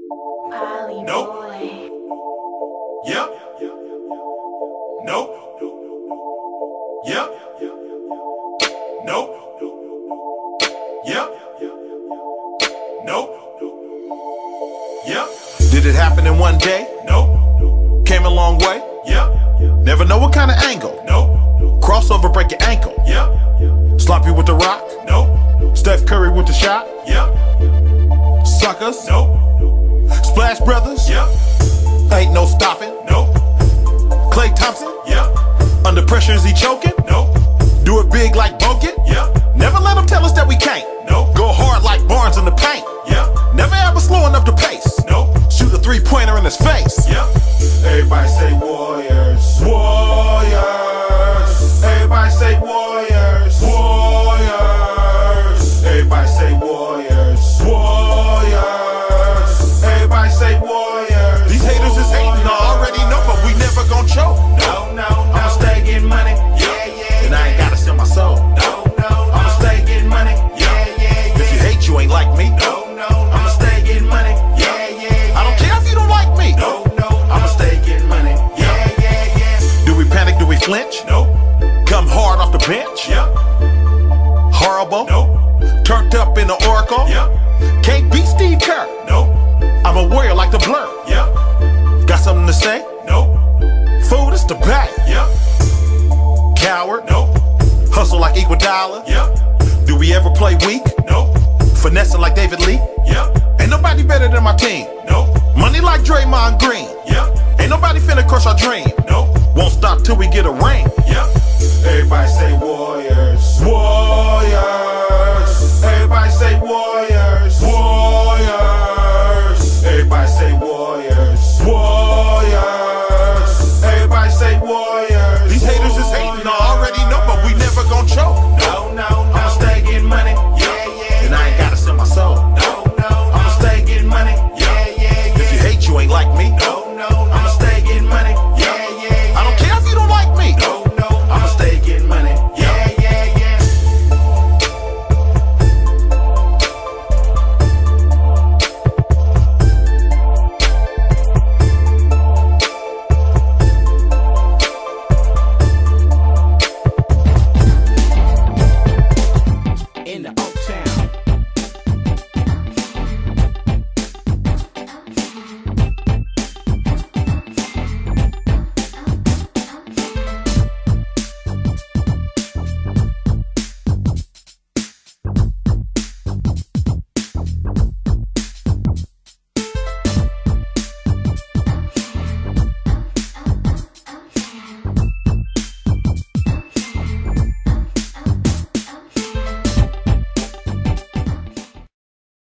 Polly Nope. boy. Yep. Nope. Yep. Nope. Yep. Nope. Yep. Did it happen in one day? Nope. Came a long way? Yep. Never know what kind of angle. Nope. Crossover, break your ankle. Yep. Sloppy with the rock. Nope. Steph Curry with the shot. Yep. Suckers. Nope. Splash Brothers. Yep. Ain't no stopping. Nope. Klay Thompson. Yep. Under pressure, is he choking? Nope. Do it big like Bogut. Yep. Never let them tell us that we can't. Nope. Go hard like Barnes in the paint. Yep. Never ever slowing up the pace. Nope. Shoot a three-pointer in his face. Yep. Everybody say Warriors. Warriors. Everybody say Warriors. Warriors. Everybody say Warriors. Warriors. Everybody say Warriors. These haters is hating, I already know, but we never gon' choke. No, no, I'ma stay getting money. Yeah, yeah. And I ain't gotta sell my soul. No, no, I'ma stay getting money. Yeah, yeah, If you hate, you ain't like me. No, no, I'ma stay getting money. Yeah, yeah, I don't care if you don't like me. No, no, I'ma stay getting money. Yeah, yeah, yeah. Do we panic? Do we flinch? Nope. Come hard off the bench? Yep. Horrible? Nope. Turned up in the Oracle? Yep. Can't beat Steve Kerr. Nope. I'm a warrior like the Blur. Yep. Got something to say? Nope. Fool, it's the bag. Yep. Coward? Nope. Hustle like Iguodala? Yep. Do we ever play weak? Nope. Finessing like David Lee? Yep. Ain't nobody better than my team. Nope. Money like Draymond Green. Yep. Ain't nobody finna crush our dream. Nope. Won't stop till we get a ring. Yep. Everybody say Warriors. Warriors.